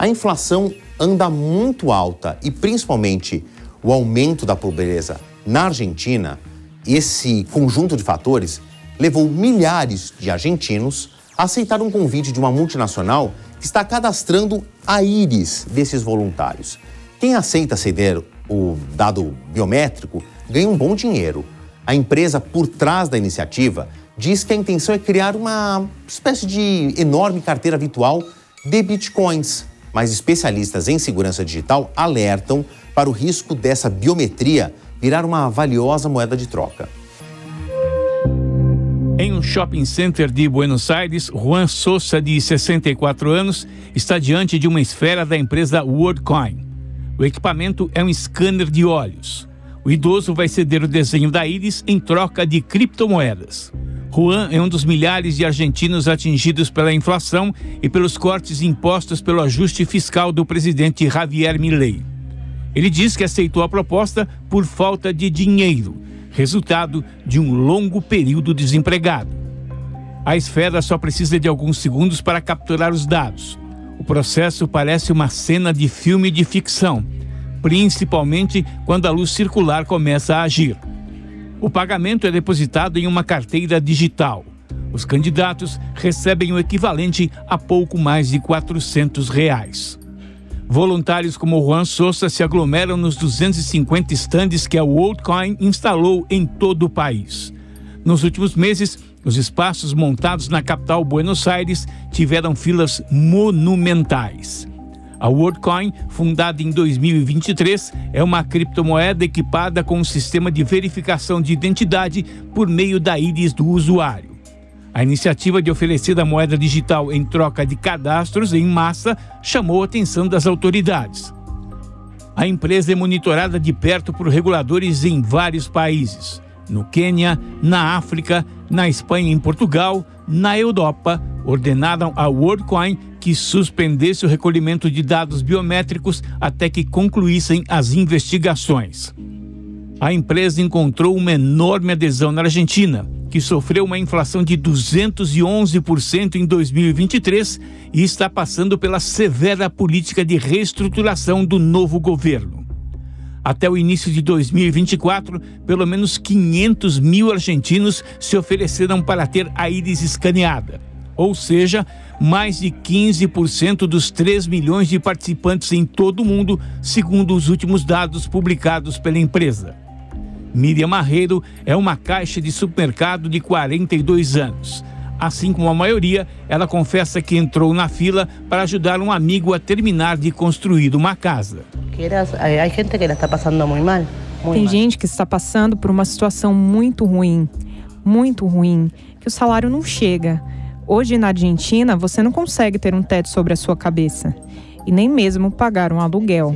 A inflação anda muito alta e principalmente o aumento da pobreza na Argentina, esse conjunto de fatores levou milhares de argentinos a aceitar um convite de uma multinacional que está cadastrando a íris desses voluntários. Quem aceita ceder o dado biométrico ganha um bom dinheiro. A empresa por trás da iniciativa diz que a intenção é criar uma espécie de enorme carteira virtual de bitcoins. Mas especialistas em segurança digital alertam para o risco dessa biometria virar uma valiosa moeda de troca. Em um shopping center de Buenos Aires, Juan Sosa, de 64 anos, está diante de uma esfera da empresa WorldCoin. O equipamento é um scanner de olhos. O idoso vai ceder o desenho da íris em troca de criptomoedas. Juan é um dos milhares de argentinos atingidos pela inflação e pelos cortes impostos pelo ajuste fiscal do presidente Javier Milei. Ele diz que aceitou a proposta por falta de dinheiro, resultado de um longo período desempregado. A esfera só precisa de alguns segundos para capturar os dados. O processo parece uma cena de filme de ficção, principalmente quando a luz circular começa a agir. O pagamento é depositado em uma carteira digital. Os candidatos recebem o equivalente a pouco mais de R$400. Voluntários como Juan Sosa se aglomeram nos 250 estandes que a WorldCoin instalou em todo o país. Nos últimos meses, os espaços montados na capital Buenos Aires tiveram filas monumentais. A WorldCoin, fundada em 2023, é uma criptomoeda equipada com um sistema de verificação de identidade por meio da íris do usuário. A iniciativa de oferecer a moeda digital em troca de cadastros em massa chamou a atenção das autoridades. A empresa é monitorada de perto por reguladores em vários países. No Quênia, na África, na Espanha e em Portugal, na Europa, ordenaram a WorldCoin que suspendesse o recolhimento de dados biométricos até que concluíssem as investigações. A empresa encontrou uma enorme adesão na Argentina, que sofreu uma inflação de 211% em 2023 e está passando pela severa política de reestruturação do novo governo. Até o início de 2024, pelo menos 500 mil argentinos se ofereceram para ter a íris escaneada. Ou seja, mais de 15% dos 3 milhões de participantes em todo o mundo, segundo os últimos dados publicados pela empresa. Miriam Marreiro é uma caixa de supermercado de 42 anos. Assim como a maioria, ela confessa que entrou na fila para ajudar um amigo a terminar de construir uma casa. Tem gente que está passando por uma situação muito ruim, que o salário não chega. Hoje na Argentina, você não consegue ter um teto sobre a sua cabeça e nem mesmo pagar um aluguel.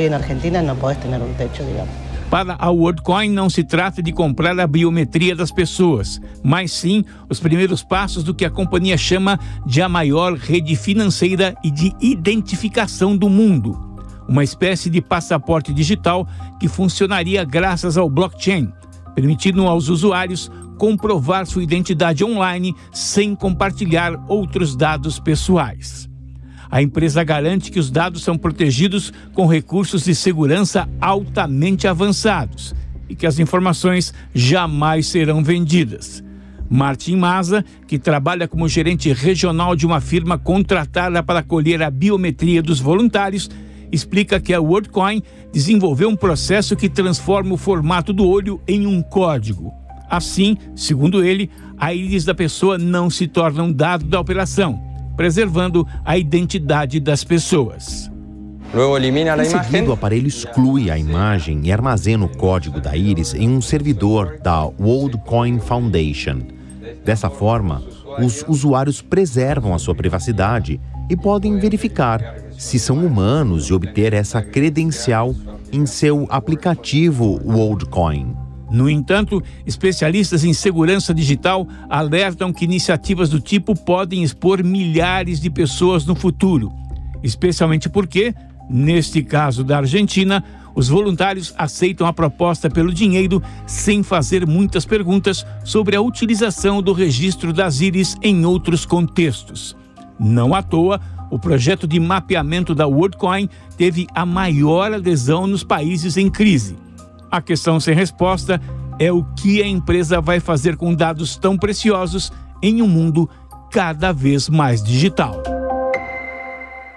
Para a WorldCoin não se trata de comprar a biometria das pessoas, mas sim os primeiros passos do que a companhia chama de a maior rede financeira e de identificação do mundo. Uma espécie de passaporte digital que funcionaria graças ao blockchain, permitindo aos usuários comprovar sua identidade online sem compartilhar outros dados pessoais. A empresa garante que os dados são protegidos com recursos de segurança altamente avançados e que as informações jamais serão vendidas. Martin Maza, que trabalha como gerente regional de uma firma contratada para colher a biometria dos voluntários, explica que a WorldCoin desenvolveu um processo que transforma o formato do olho em um código. Assim, segundo ele, a íris da pessoa não se torna um dado da operação, preservando a identidade das pessoas. Em seguida, o aparelho exclui a imagem e armazena o código da íris em um servidor da WorldCoin Foundation. Dessa forma, os usuários preservam a sua privacidade e podem verificar se são humanos e obter essa credencial em seu aplicativo WorldCoin. No entanto, especialistas em segurança digital alertam que iniciativas do tipo podem expor milhares de pessoas no futuro, especialmente porque, neste caso da Argentina, os voluntários aceitam a proposta pelo dinheiro sem fazer muitas perguntas sobre a utilização do registro das íris em outros contextos. Não à toa, O projeto de mapeamento da WorldCoin teve a maior adesão nos países em crise. A questão sem resposta é o que a empresa vai fazer com dados tão preciosos em um mundo cada vez mais digital.